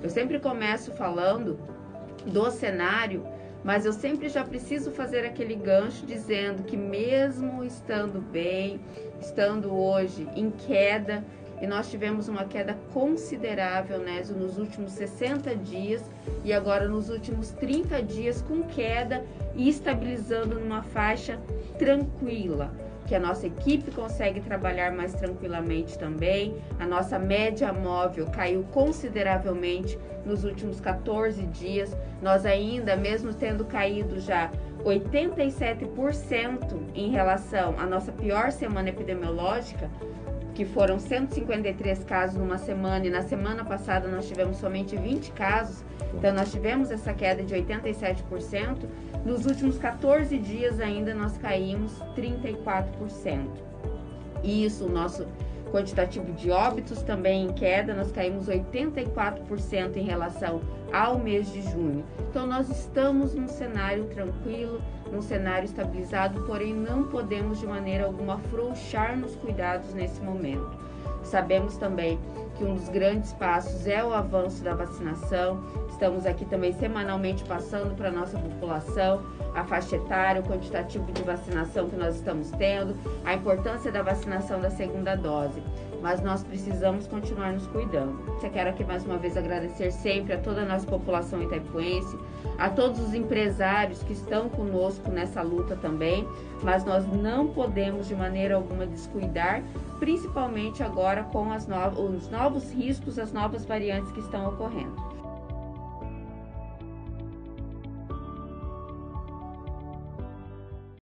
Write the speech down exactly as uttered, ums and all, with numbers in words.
Eu sempre começo falando do cenário, mas eu sempre já preciso fazer aquele gancho dizendo que mesmo estando bem, estando hoje em queda, e nós tivemos uma queda considerável, né, nos últimos sessenta dias e agora nos últimos trinta dias com queda e estabilizando numa faixa tranquila, que a nossa equipe consegue trabalhar mais tranquilamente também. A nossa média móvel caiu consideravelmente nos últimos quatorze dias. Nós ainda, mesmo tendo caído já oitenta e sete por cento em relação à nossa pior semana epidemiológica, que foram cento e cinquenta e três casos numa semana, e na semana passada nós tivemos somente vinte casos, então nós tivemos essa queda de oitenta e sete por cento, nos últimos quatorze dias ainda nós caímos trinta e quatro por cento. Isso, o nosso quantitativo de óbitos também em queda, nós caímos oitenta e quatro por cento em relação ao mês de junho. Então nós estamos num cenário tranquilo, num cenário estabilizado, porém não podemos de maneira alguma afrouxar nos cuidados nesse momento. Sabemos também que um dos grandes passos é o avanço da vacinação. Estamos aqui também semanalmente passando para a nossa população a faixa etária, o quantitativo de vacinação que nós estamos tendo, a importância da vacinação da segunda dose. Mas nós precisamos continuar nos cuidando. Eu quero aqui mais uma vez agradecer sempre a toda a nossa população itaipuense, a todos os empresários que estão conosco nessa luta também, mas nós não podemos de maneira alguma descuidar, principalmente agora com as no- os novos riscos, as novas variantes que estão ocorrendo.